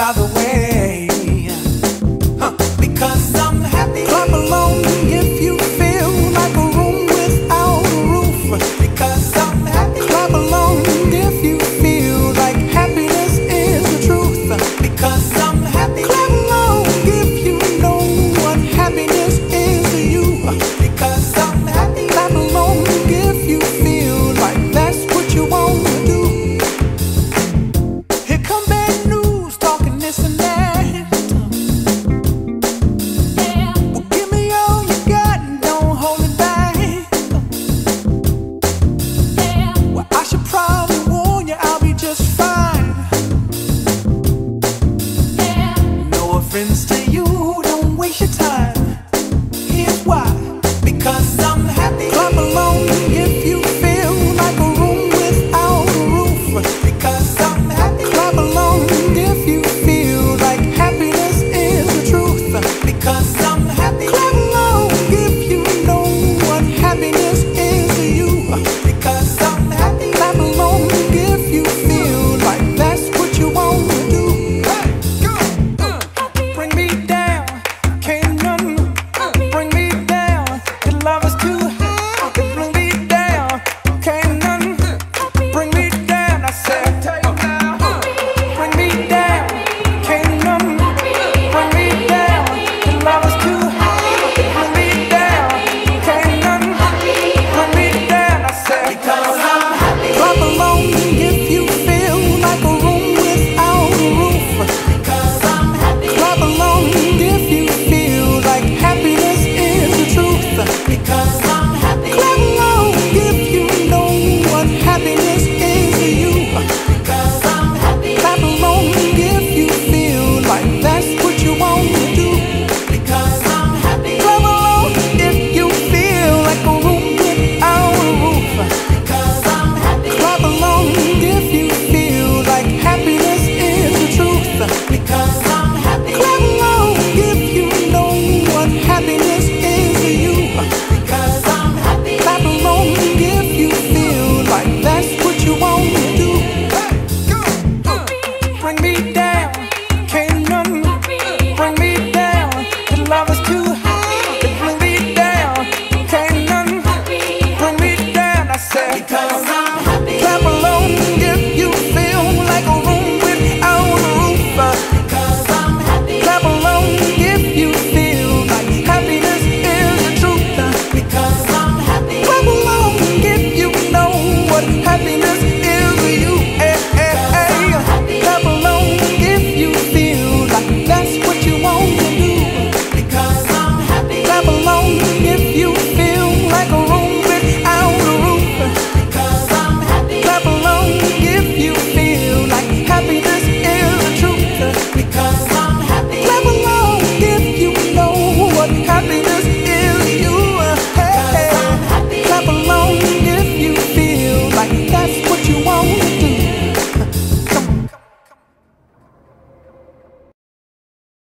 by the way. Because I'm happy. Clap along if you feel like a room without a roof. Because I'm happy. Clap along if you feel like happiness is the truth. Because I'm happy. Clap along if you know what happiness is to you. Because I'm happy. Clap along if you feel like that's what you want to do. Here come bad news talking this and that. Friends to you, don't waste your time. Here's why. Because I'm happy. Clap along if you feel like a room without a roof. Because I'm happy. Clap along if you feel like happiness is the truth. Because I'm happy. Clap along if you know what happiness is to you. Because I'm happy. Clap along if you feel like that's what you want to do. Bring me down.